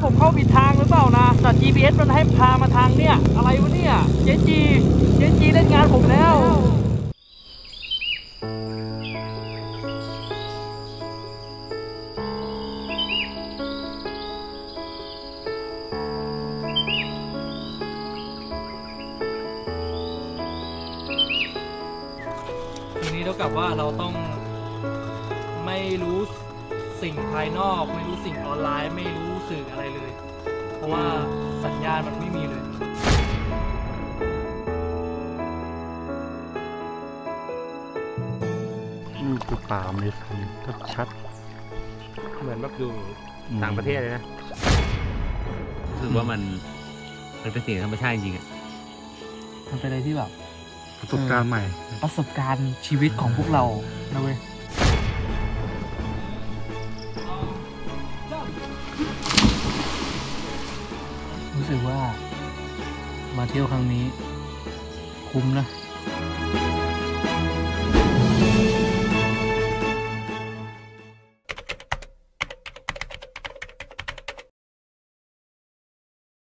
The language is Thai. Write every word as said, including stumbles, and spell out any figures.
ผมเข้าผิดทางหรือเปล่านะแต่ จี พี เอส มันให้พามาทางเนี่ยอะไรวะเนี่ยเจจีเจจีเล่นงานผมแล้วทีนี้เท่ากับว่าเราต้องไม่รู้สิ่งภายนอกไม่รู้สิ่งออนไลน์ไม่รู้สื่ออะไรเลยเพราะว่าสัญญาณมันไม่มีเลยนี่คือป่าอเมซอนชัดเหมือนแบบดูต่างประเทศเลยนะรู้สึกว่ามันมันเป็นสิ่งธรรมชาติจริงๆอ่ะมันเป็นอะไรที่แบบประสบการณ์ใหม่ประสบการณ์ชีวิตของพวกเรานะเว้ยรู้สึกว่ามาเที่ยวครั้งนี้คุ้มนะ